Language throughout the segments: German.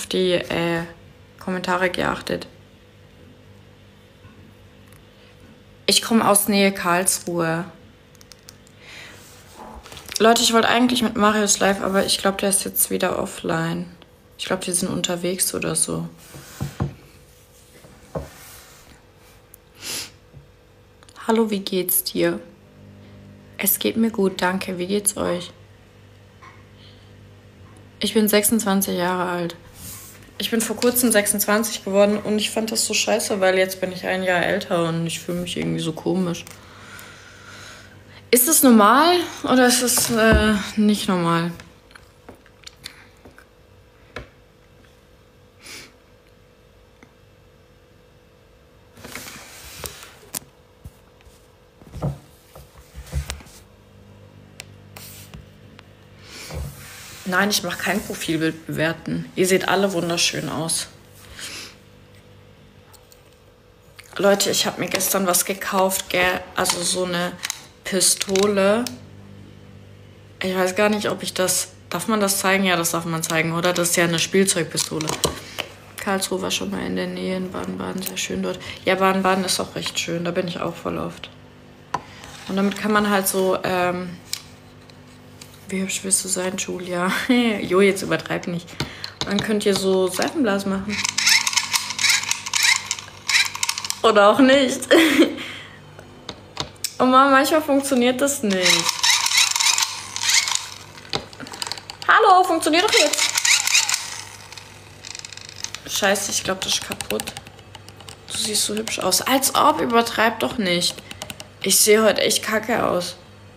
die Kommentare geachtet. Ich komme aus Nähe Karlsruhe. Leute, ich wollte eigentlich mit Marius live, aber ich glaube, der ist jetzt wieder offline. Ich glaube, die sind unterwegs oder so. Hallo, wie geht's dir? Es geht mir gut, danke. Wie geht's euch? Ich bin 26 Jahre alt. Ich bin vor kurzem 26 geworden und ich fand das so scheiße, weil jetzt bin ich ein Jahr älter und ich fühle mich irgendwie so komisch. Ist es normal oder ist es nicht normal? Nein, ich mache kein Profilbild bewerten. Ihr seht alle wunderschön aus. Leute, ich habe mir gestern was gekauft, gell? Also so eine Pistole. Ich weiß gar nicht, ob ich das... Darf man das zeigen? Ja, das darf man zeigen, oder? Das ist ja eine Spielzeugpistole. Karlsruhe war schon mal in der Nähe, in Baden-Baden, sehr schön dort. Ja, Baden-Baden ist auch recht schön, da bin ich auch voll oft. Und damit kann man halt so... Wie hübsch willst du sein, Julia? Jo, jetzt übertreib nicht. Dann könnt ihr so Seifenblasen machen. Oder auch nicht. Oh Mann, manchmal funktioniert das nicht. Hallo, funktioniert doch jetzt. Scheiße, ich glaube, das ist kaputt. Du siehst so hübsch aus. Als ob, übertreib doch nicht. Ich sehe heute echt kacke aus.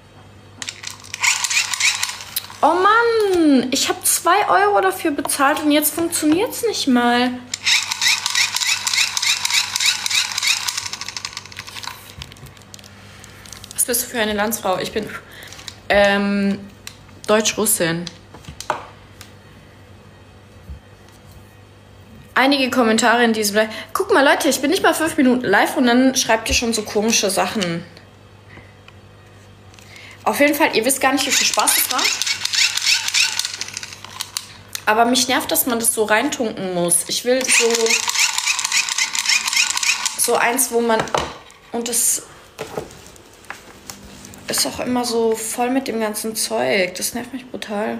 Oh Mann, ich habe 2 Euro dafür bezahlt und jetzt funktioniert es nicht mal. Was bist du für eine Landsfrau? Ich bin Deutsch-Russin. Einige Kommentare in diesem Live. Guck mal, Leute, ich bin nicht mal 5 Minuten live und dann schreibt ihr schon so komische Sachen. Auf jeden Fall, ihr wisst gar nicht, wie viel Spaß das war. Aber mich nervt, dass man das so reintunken muss. Ich will so eins, wo man... Und das ist auch immer so voll mit dem ganzen Zeug. Das nervt mich brutal.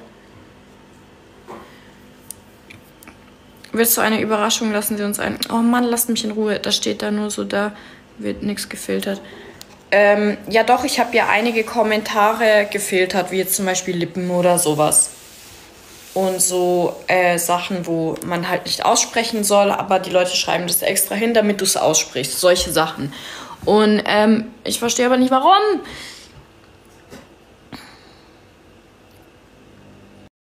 Willst du eine Überraschung? Lassen Sie uns ein... Oh Mann, lasst mich in Ruhe. Das steht da nur so, da wird nichts gefiltert. Ja doch, ich habe ja einige Kommentare gefiltert, wie jetzt zum Beispiel Lippen oder sowas. Und so Sachen, wo man halt nicht aussprechen soll, aber die Leute schreiben das extra hin, damit du es aussprichst. Solche Sachen. Und ich verstehe aber nicht, warum.